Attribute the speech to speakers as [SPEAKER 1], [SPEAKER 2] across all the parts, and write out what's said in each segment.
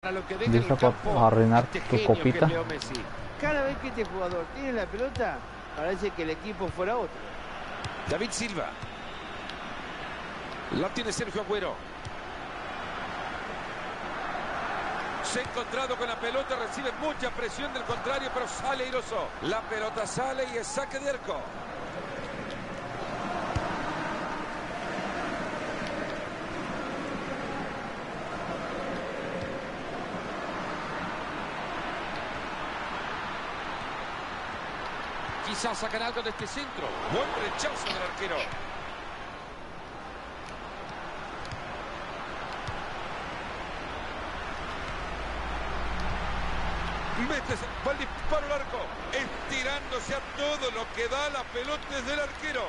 [SPEAKER 1] para lo que deja en
[SPEAKER 2] Listo
[SPEAKER 1] el
[SPEAKER 2] para
[SPEAKER 1] campo
[SPEAKER 2] arruinar
[SPEAKER 1] este
[SPEAKER 2] tu
[SPEAKER 1] genio
[SPEAKER 2] copita.
[SPEAKER 1] que es Leo Messi. Cada vez que este jugador tiene la pelota, parece que el equipo fuera otro.
[SPEAKER 3] David Silva. La tiene Sergio Agüero. Se ha encontrado con la pelota, recibe mucha presión del contrario, pero sale airoso. La pelota sale y es saque de arco. Quizás sacan algo de este centro. Buen rechazo del arquero. Va el disparo al arco. Estirándose a todo lo que da la pelota desde el arquero.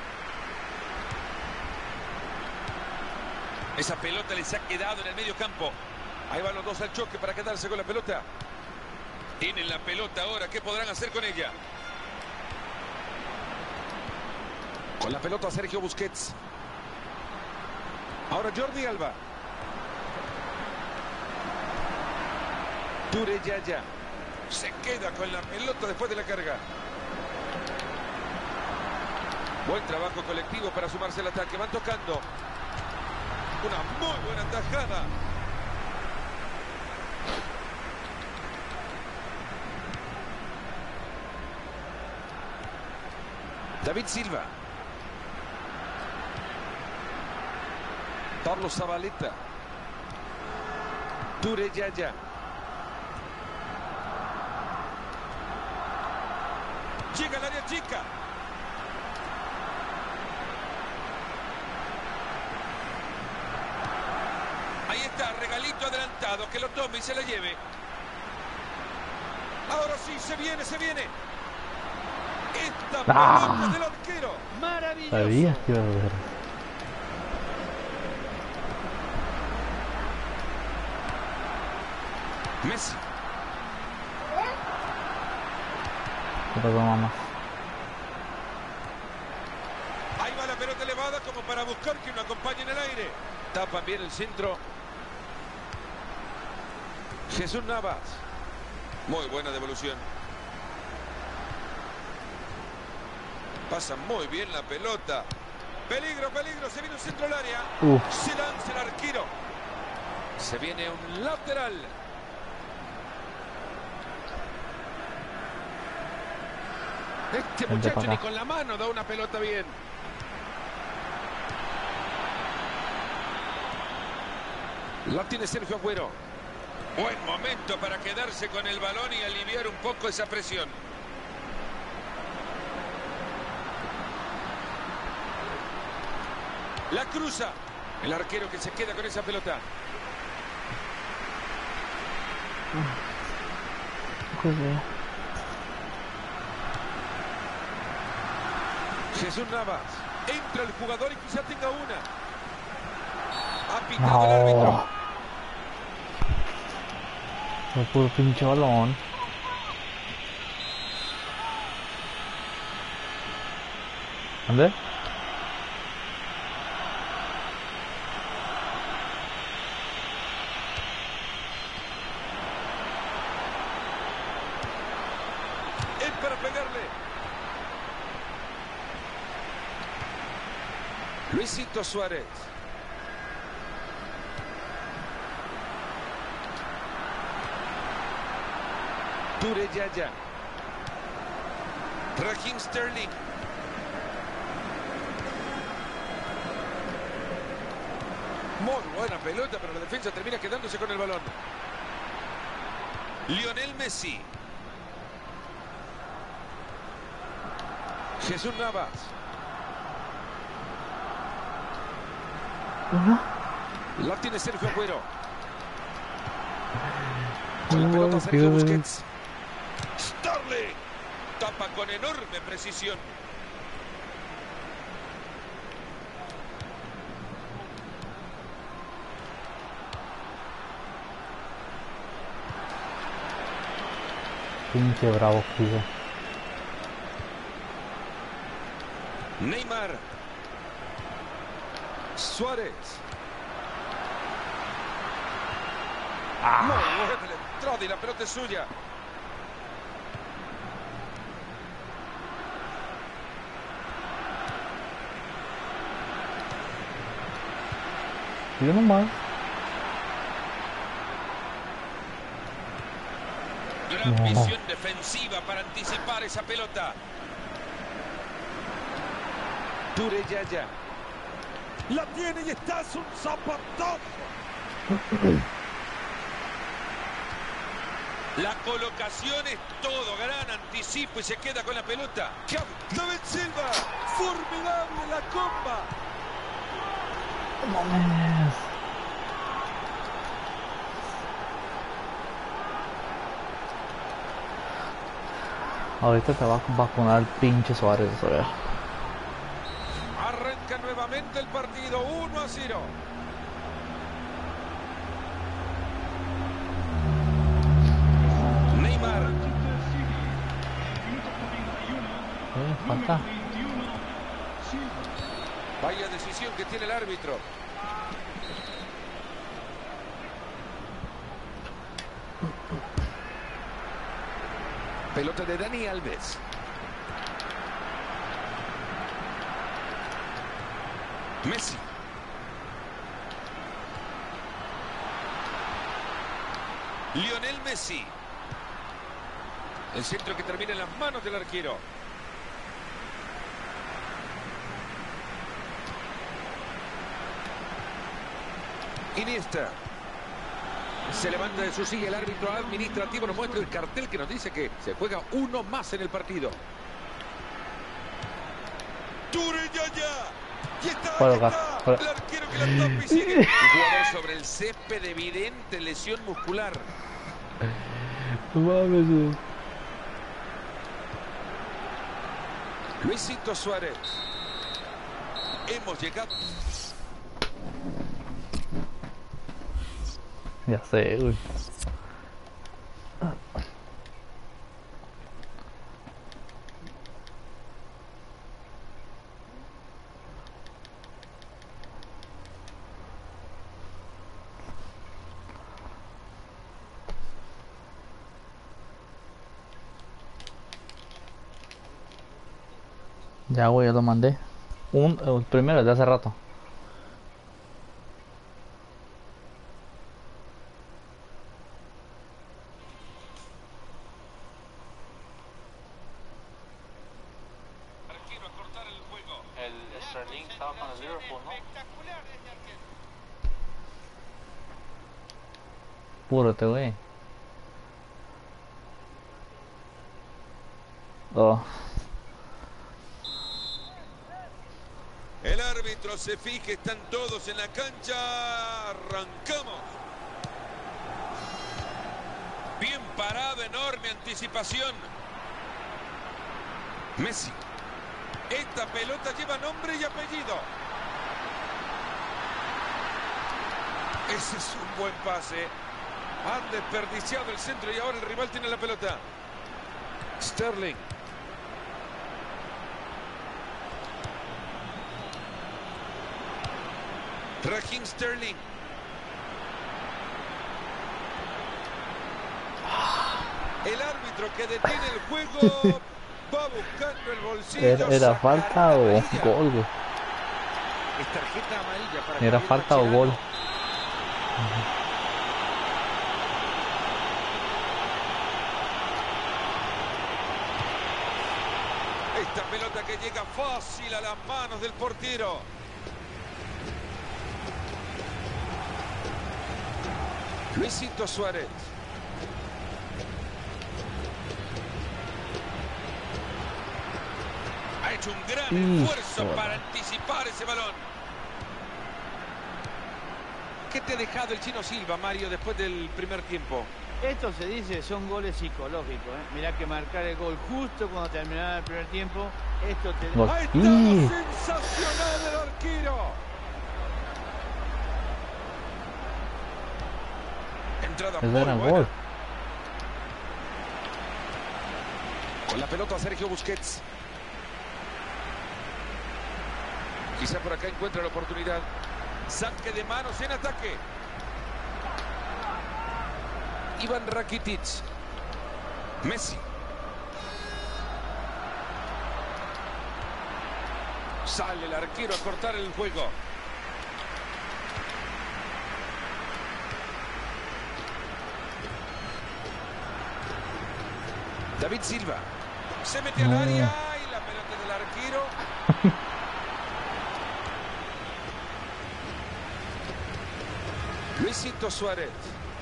[SPEAKER 3] Esa pelota les ha quedado en el medio campo. Ahí van los dos al choque para quedarse con la pelota. Tienen la pelota ahora. ¿Qué podrán hacer con ella? Con la pelota Sergio Busquets. Ahora Jordi Alba. Touré Yaya. Se queda con la pelota después de la carga. Buen trabajo colectivo para sumarse al ataque. Van tocando. Una muy buena tajada. David Silva. Pablo Zabaleta. Touré Yaya. Llega al área chica. Ahí está, regalito adelantado. Que lo tome y se la lleve. Ahora sí, se viene, se viene. Esta pelota del arquero.
[SPEAKER 1] Maravilloso.
[SPEAKER 2] Sabías que iba a ver.
[SPEAKER 3] Messi.
[SPEAKER 2] ¿Qué pasó, mamá?
[SPEAKER 3] Ahí va la pelota elevada como para buscar que uno acompañe en el aire. Tapan bien el centro. Jesús Navas. Muy buena devolución. Pasa muy bien la pelota. Peligro, peligro. Se viene un centro al área. Se lanza el arquero. Se viene un lateral. Este muchacho ni con la mano da una pelota bien. La tiene Sergio Agüero. Buen momento para quedarse con el balón y aliviar un poco esa presión. La cruza. El arquero que se queda con esa pelota. Jesús Navas. Entra el jugador y quizá tenga una. Ha pitado el árbitro.
[SPEAKER 2] Fue puro pinche balón. ¿Dónde?
[SPEAKER 3] Es para pegarle. Luisito Suárez. Touré Yaya. Raheem Sterling. Muy buena pelota, pero la defensa termina quedándose con el balón. Lionel Messi. Jesús Navas. La tiene Sergio Agüero. Con la pelota Sergio Busquets. Sterling. Tapa con enorme precisión.
[SPEAKER 2] Pinche bravo, hijo.
[SPEAKER 3] Neymar. Suárez. Muy buena la entrada y la pelota es suya.
[SPEAKER 2] Yo nomás.
[SPEAKER 3] Gran visión defensiva para anticipar esa pelota. Tureyaya. La tiene y está, es un zapatazo. La colocación es todo, gran anticipo y se queda con la pelota. David Silva, formidable la comba.
[SPEAKER 2] No mames. Ahorita te va a vacunar el pinche Suárez, a ver.
[SPEAKER 3] Arranca nuevamente el partido, 1-0. Neymar.
[SPEAKER 2] Falta.
[SPEAKER 3] Vaya decisión que tiene el árbitro. Pelota de Dani Alves. Messi. Lionel Messi. El centro que termina en las manos del arquero. Iniesta. Se levanta de su silla el árbitro administrativo. Nos muestra el cartel que nos dice que se juega uno más en el partido. Tureyaya. Y está,
[SPEAKER 2] Fuera.
[SPEAKER 3] el arquero que la tapa y sigue. Un jugador sobre el césped, evidente lesión muscular.
[SPEAKER 2] No mames.
[SPEAKER 3] Luisito Suárez. Hemos llegado.
[SPEAKER 2] Ya sé, güey. Ya, güey, ya lo mandé. El primero de hace rato.
[SPEAKER 4] El Sterling estaba con el Liverpool, ¿no?
[SPEAKER 2] Púrate, güey. Oh.
[SPEAKER 3] El árbitro se fija, están todos en la cancha. Arrancamos. Bien parado, enorme anticipación. Messi. Esta pelota lleva nombre y apellido. Ese es un buen pase. Han desperdiciado el centro y ahora el rival tiene la pelota. Sterling. Raheem Sterling. El árbitro que detiene el juego va buscando el bolsillo.
[SPEAKER 2] ¿Era falta o gol, güey?
[SPEAKER 3] Es tarjeta amarilla para
[SPEAKER 2] ¿Era falta o gol?
[SPEAKER 3] Esta pelota que llega fácil a las manos del portero. Luisito Suárez. Ha hecho un gran esfuerzo para anticipar ese balón. ¿Qué te ha dejado el Chino Silva, Mario, después del primer tiempo?
[SPEAKER 1] Esto se dice, son goles psicológicos, ¿eh? Mirá que marcar el gol justo cuando terminaba el primer tiempo, esto te...
[SPEAKER 3] ¡Ahí está! ¡Sensacional el arquero! Entrada muy
[SPEAKER 2] Era
[SPEAKER 3] buena.
[SPEAKER 2] gol.
[SPEAKER 3] Con la pelota Sergio Busquets. Quizá por acá encuentra la oportunidad. Saque de manos en ataque. Ivan Rakitic. Messi. Sale el arquero a cortar el juego. David Silva. Se mete al área y la pelota del arquero. Luisito Suárez.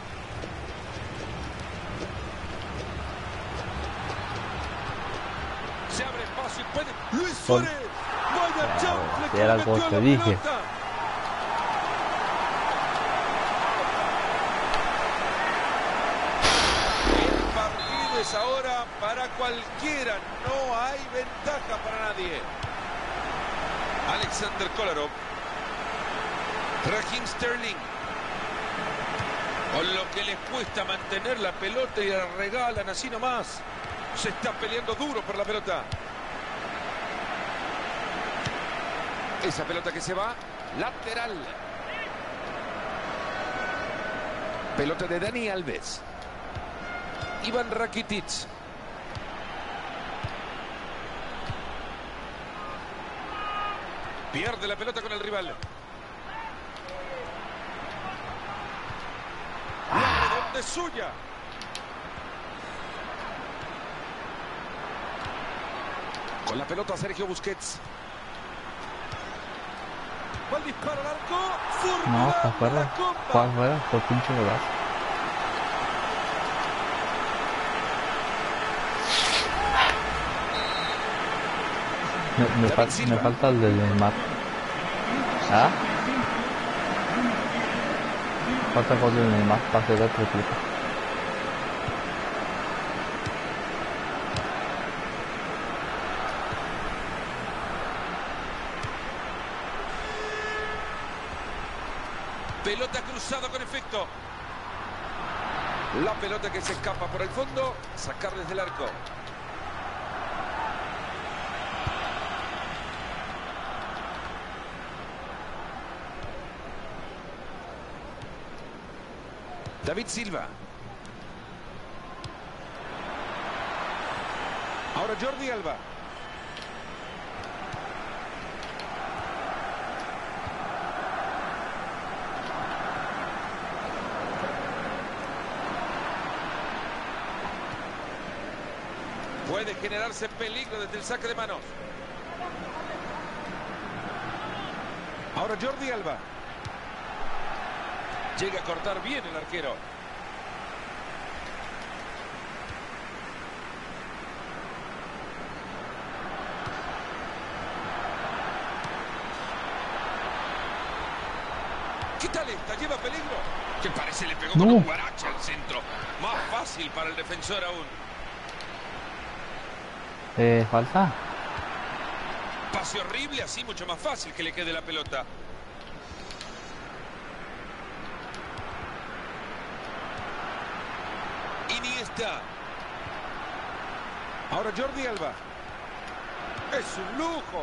[SPEAKER 3] Se abre espacio y puede. Luis Suárez. Vaya chanfle que
[SPEAKER 2] era
[SPEAKER 3] le
[SPEAKER 2] el gol
[SPEAKER 3] metió a
[SPEAKER 2] que
[SPEAKER 3] la
[SPEAKER 2] dije.
[SPEAKER 3] pelota. El partido es ahora para cualquiera. No hay ventaja para nadie. Alexander Kolarov. Raheem Sterling. Con lo que les cuesta mantener la pelota y la regalan así nomás. Se está peleando duro por la pelota. Esa pelota que se va, lateral. Pelota de Dani Alves. Ivan Rakitic. Pierde la pelota con el rival. La redonda es suya. Con la pelota Sergio Busquets. Va el disparo al arco.
[SPEAKER 2] No, está fuera. Fue afuera, fue pinche golazo. Me falta el de Neymar. ¿Ah? Falta el gol de Neymar para hacer el triplete.
[SPEAKER 3] Pelota cruzada con efecto. La pelota que se escapa por el fondo. Sacar desde el arco. David Silva. Ahora Jordi Alba. Puede generarse peligro desde el saque de manos. Ahora Jordi Alba. Llega a cortar bien el arquero. ¿Qué tal esta? ¿Lleva peligro? Que parece le pegó con un guarache al centro. Más fácil para el defensor aún.
[SPEAKER 2] Falta.
[SPEAKER 3] Pase horrible, así mucho más fácil que le quede la pelota. Iniesta. Ahora Jordi Alba. Es un lujo.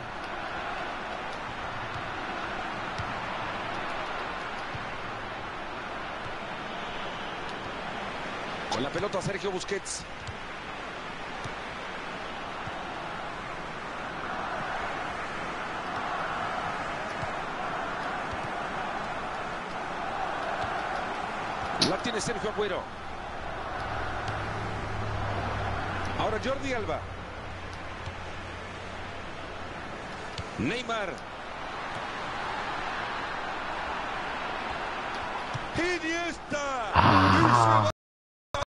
[SPEAKER 3] Con la pelota Sergio Busquets. La tiene Sergio Agüero. Ahora Jordi Alba. Neymar. Iniesta.